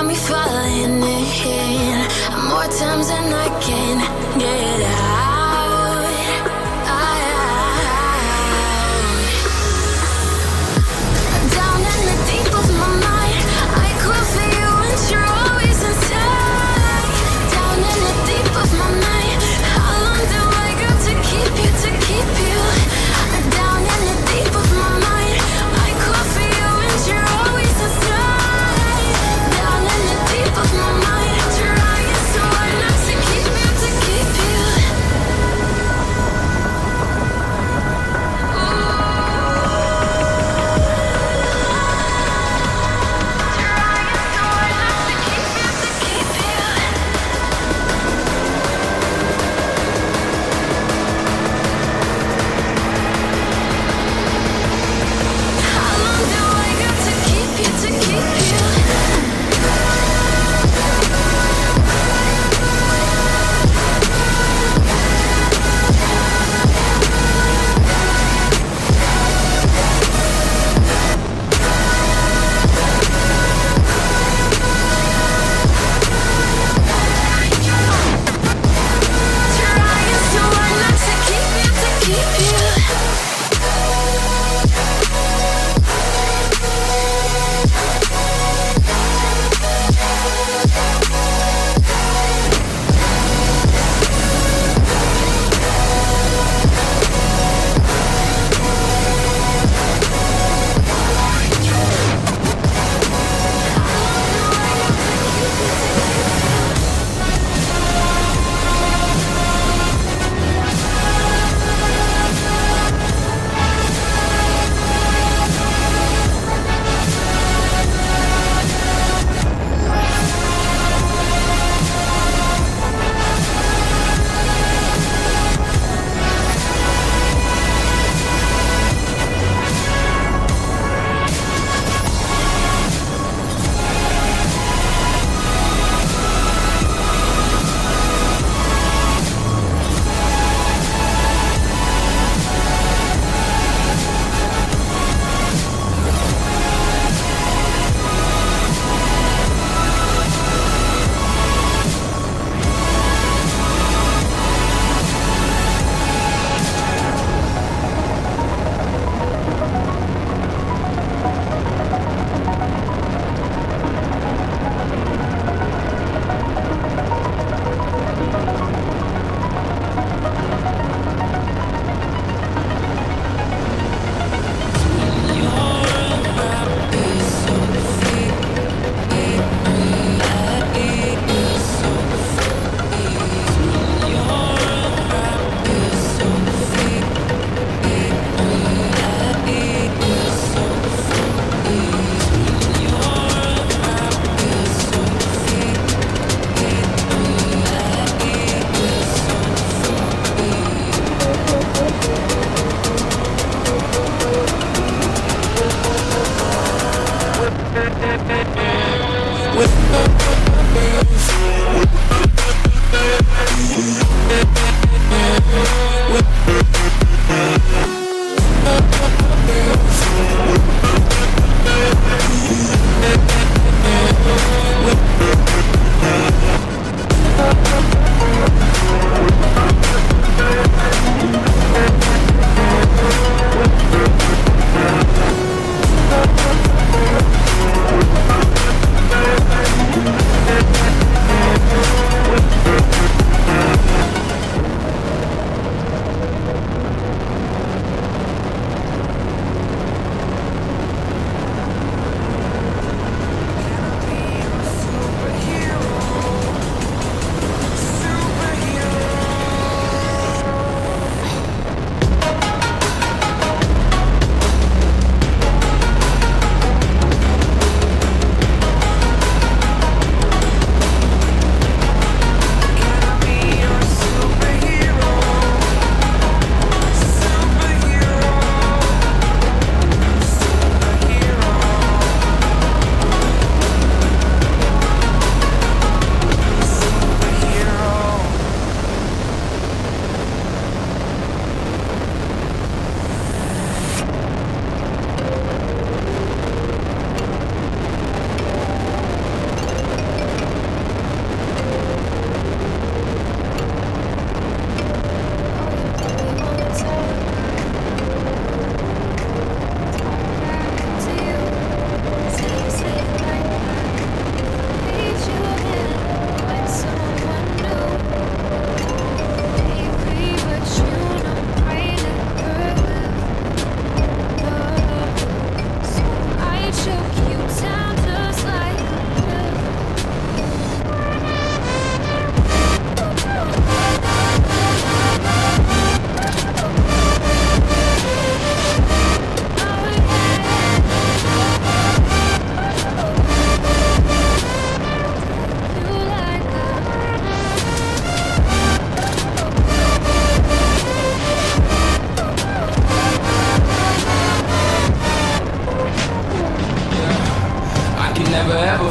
me falling in more times than I can get out. Down in the deep of my mind, I call for you and you're always inside. Down in the deep of my mind, how long do I got to keep you, to keep you? Down in the deep of my mind, I call for you and you're always inside. Down in the deep of my mind, trying so hard not to keep you, to keep you.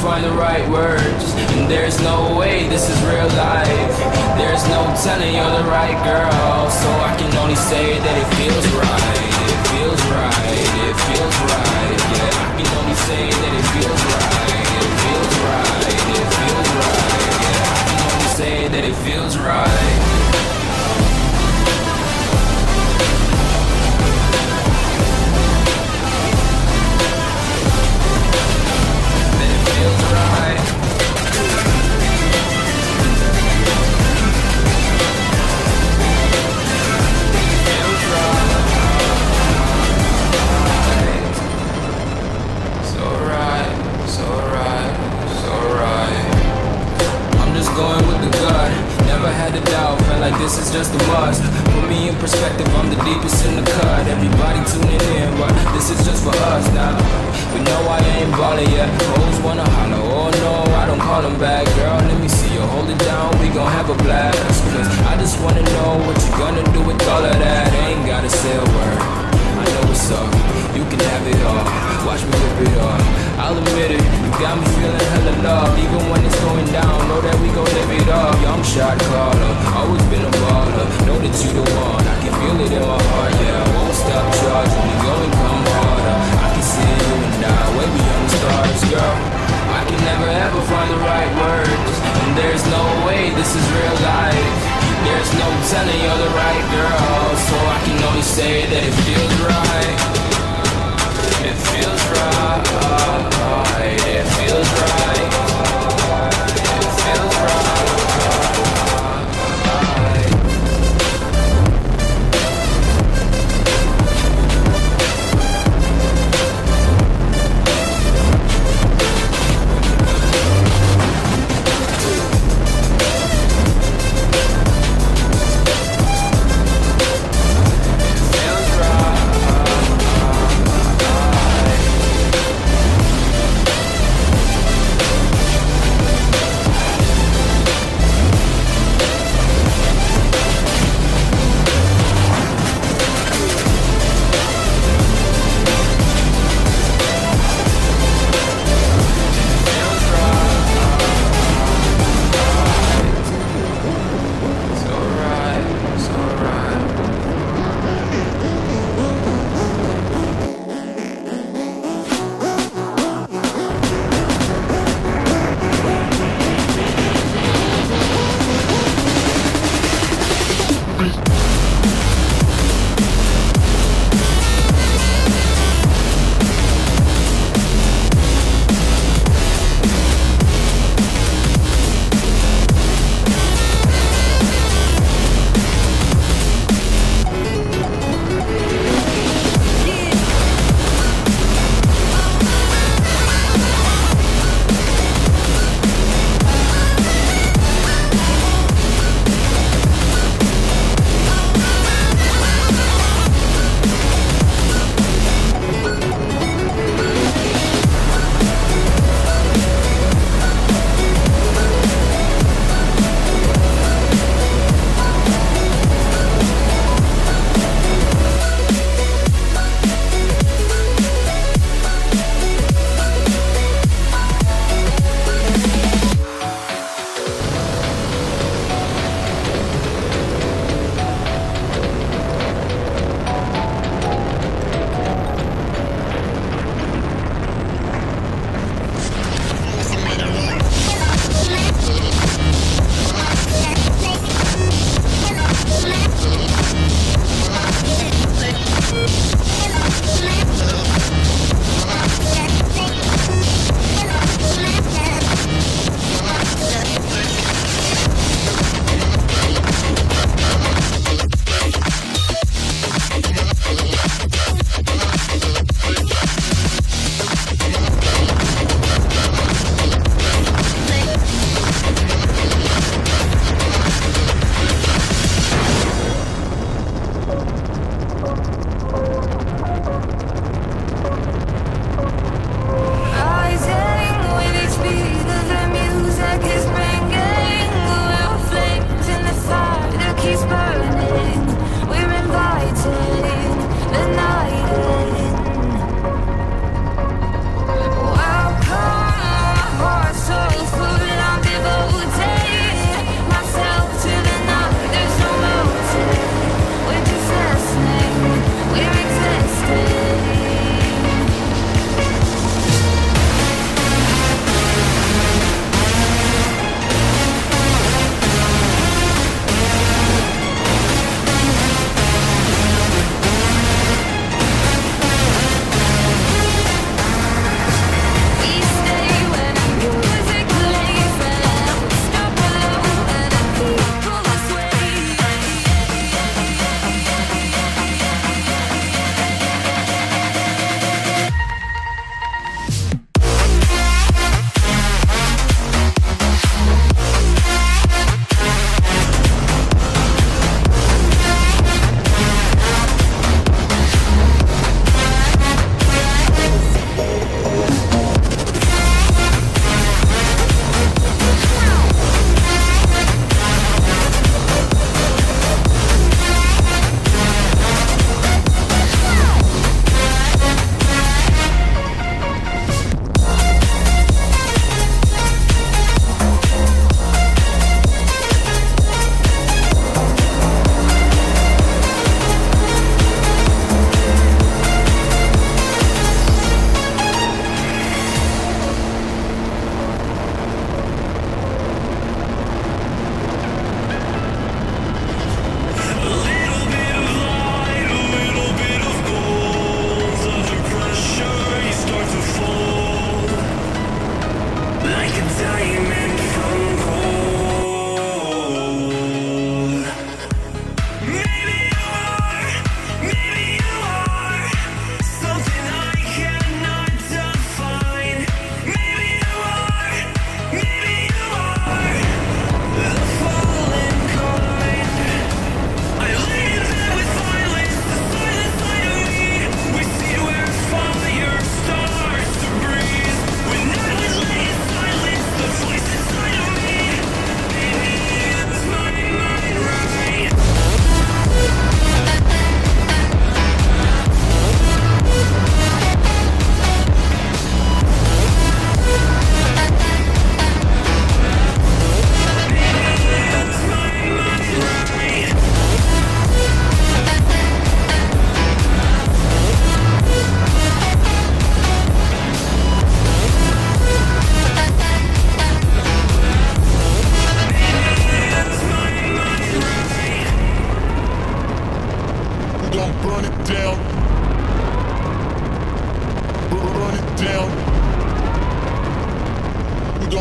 find the right words, and there's no way this is real life. There's no telling you're the right girl, so I can only say that it feels right. It feels right, it feels right, yeah. I can only say that it feels right. It feels right, it feels right, yeah. I can only say that it feels right. This is just a must. Put me in perspective, I'm the deepest in the cut. Everybody tuning in, but this is just for us now. We know I ain't ballin' yet. Always wanna holler, oh no, I don't call them back. Girl, let me see you hold it down, we gon' have a blast. Cause I just wanna know what you gonna do with all of that. Ain't gotta say a word, I know what's up. You can have it all, watch me rip it off. I'll admit it, you got me feeling hella love. Even when it's going down, know that we gon' live it up. Young shot caller, always been a baller. Know that you the one, I can feel it in my heart, yeah. I won't stop charging, we gon' come harder. I can see you and I, way beyond the stars, girl. I can never ever find the right words, and there's no way this is real life. There's no telling you're the right girl, so I can only say that it feels right. It feels right, it feels right, it feels right. Feels right.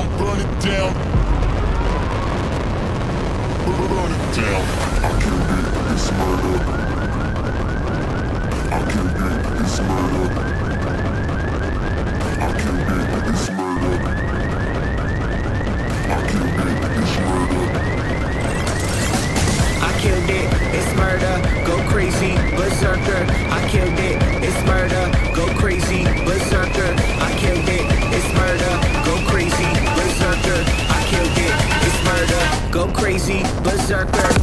down, burn it down. Burn it down. I killed it, it's murder. I killed it, it's murder. I killed it, it's murder. I killed it, it's murder. I killed it, it's murder, go crazy, berserker. I killed it, it's murder, go crazy, berserker. I killed it, it's murder, go crazy, berserker. I killed it, it's murder, go crazy, berserker.